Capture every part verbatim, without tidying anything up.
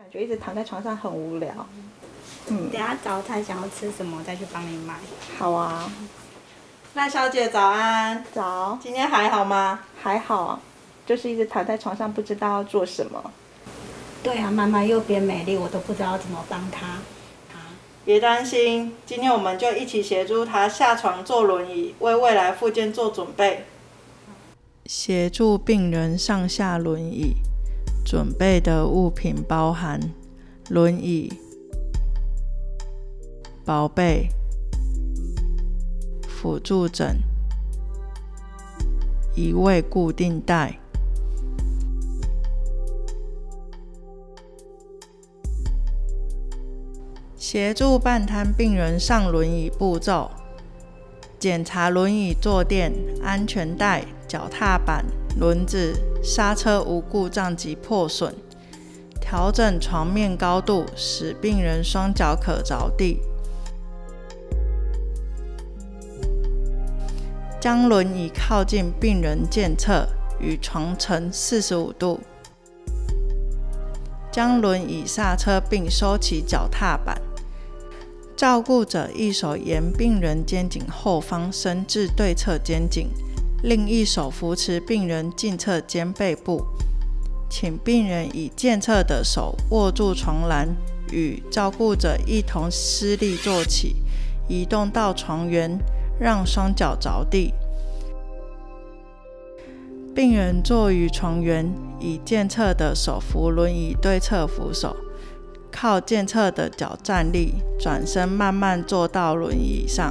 感觉一直躺在床上很无聊。 嗯，等一下早餐想要吃什么，再去帮你买。 好啊。 赖小姐早安。 早。 今天还好吗？ 还好，就是一直躺在床上不知道要做什么。 对啊，妈妈又变美丽，我都不知道怎么帮她。 别担心，今天我们就一起协助她下床坐轮椅，为未来复健做准备。 协助病人上下轮椅，准备的物品包含轮椅、薄被、辅助枕、移位固定带。协助半瘫病人上轮椅步骤：检查轮椅坐垫、安全带、脚踏板、轮子、刹车无故障及破损；调整床面高度，使病人双脚可着地；将轮椅靠近病人健侧，与床呈四十五度；将轮椅刹车并收起脚踏板。照顾者一手沿病人肩颈后方伸至对侧肩颈，另一手扶持病人近侧肩背部，请病人以健侧的手握住床栏，与照顾者一同施力坐起，移动到床缘，让双脚着地。病人坐于床缘，以健侧的手扶轮椅对侧扶手，靠健侧的脚站立，转身慢慢坐到轮椅上。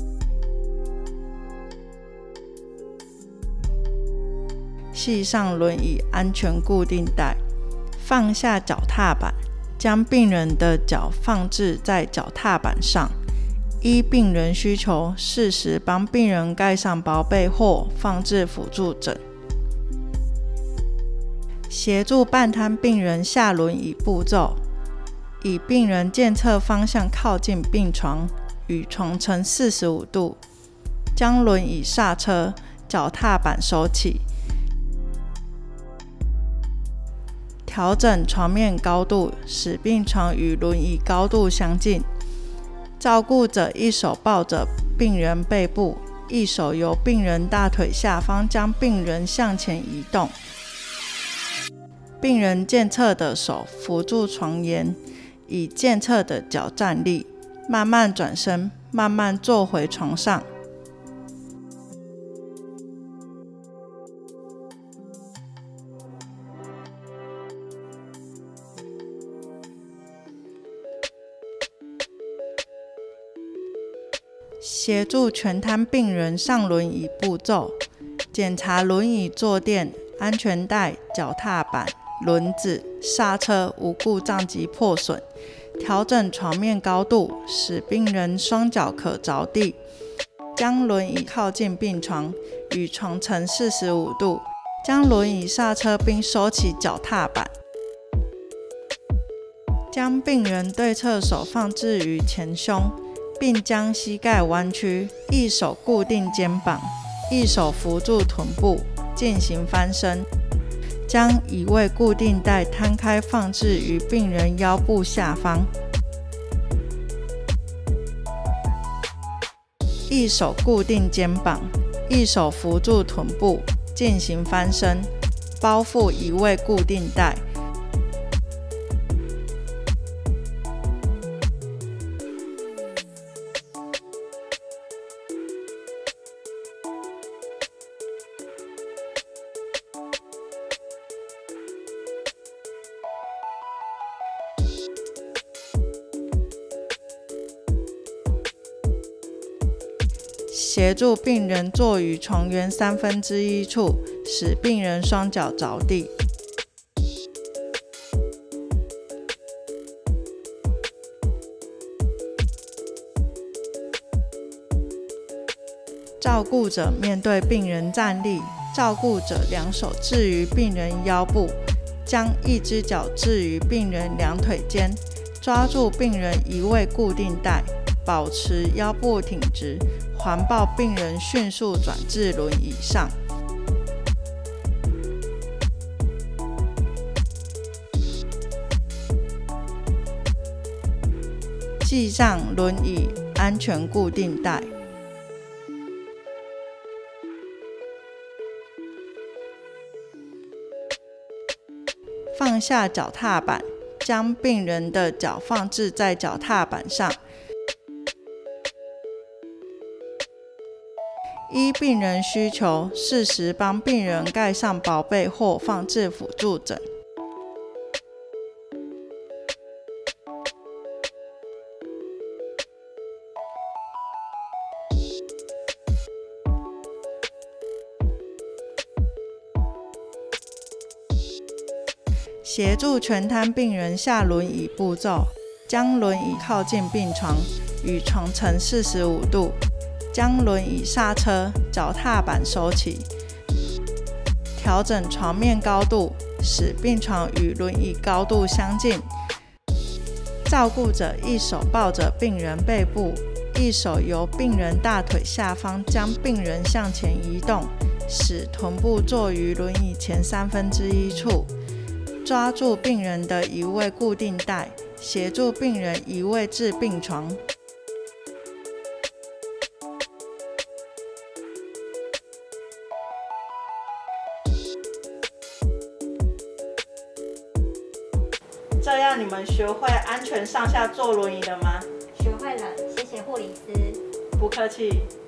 系上轮椅安全固定带，放下脚踏板，将病人的脚放置在脚踏板上。依病人需求，适时帮病人盖上薄被或放置辅助枕。协助半瘫病人下轮椅步骤：以病人健侧方向靠近病床，与床呈四十五度，将轮椅刹车，脚踏板收起，调整床面高度，使病床与轮椅高度相近。照顾者一手抱着病人背部，一手由病人大腿下方将病人向前移动。病人健侧的手扶住床沿，以健侧的脚站立，慢慢转身，慢慢坐回床上。协助全瘫病人上轮椅步骤：检查轮椅坐垫、安全带、脚踏板、轮子、刹车无故障及破损；调整床面高度，使病人双脚可着地；将轮椅靠近病床，与床呈四十五度；将轮椅刹车并收起脚踏板；将病人对侧手放置于前胸，并将膝盖弯曲，一手固定肩膀，一手扶住臀部，进行翻身。将移位固定带摊开放置于病人腰部下方，一手固定肩膀，一手扶住臀部，进行翻身，包覆移位固定带。协助病人坐于床缘三分之一处，使病人双脚着地。照顾者面对病人站立，照顾者两手置于病人腰部，将一只脚置于病人两腿间，抓住病人移位固定带，保持腰部挺直，环抱病人迅速转至轮椅上。 系上轮椅安全固定带。放下脚踏板，将病人的脚放置在脚踏板上。依病人需求，适时帮病人盖上薄被或放置辅助枕。协助全瘫病人下轮椅步骤：将轮椅靠近病床，与床呈四十五度，将轮椅刹车，脚踏板收起，调整床面高度，使病床与轮椅高度相近。照顾者一手抱着病人背部，一手由病人大腿下方将病人向前移动，使臀部坐于轮椅前三分之一处。抓住病人的移位固定带，协助病人移位至病床。 这样你们学会安全上下坐轮椅了吗？ 学会了，谢谢护理师。 不客气。